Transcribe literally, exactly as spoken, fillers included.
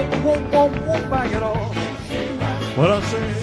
won't, won't, won't, won't back it off. When I say